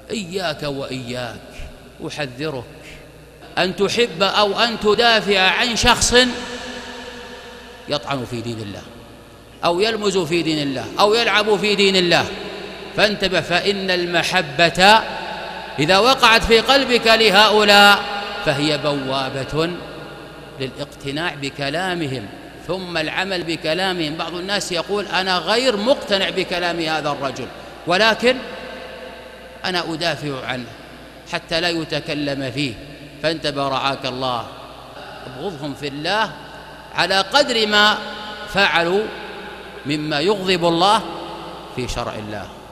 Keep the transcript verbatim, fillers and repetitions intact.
إياك وإياك أحذرك أن تحب أو أن تدافع عن شخص يطعن في دين الله أو يلمز في دين الله أو يلعب في دين الله، فانتبه، فإن المحبة إذا وقعت في قلبك لهؤلاء فهي بوابة للاقتناع بكلامهم ثم العمل بكلامهم. بعض الناس يقول أنا غير مقتنع بكلام هذا الرجل ولكن أنا أدافع عنه حتى لا يتكلم فيه، فانتبه رعاك الله، ابغضهم في الله على قدر ما فعلوا مما يغضب الله في شرع الله.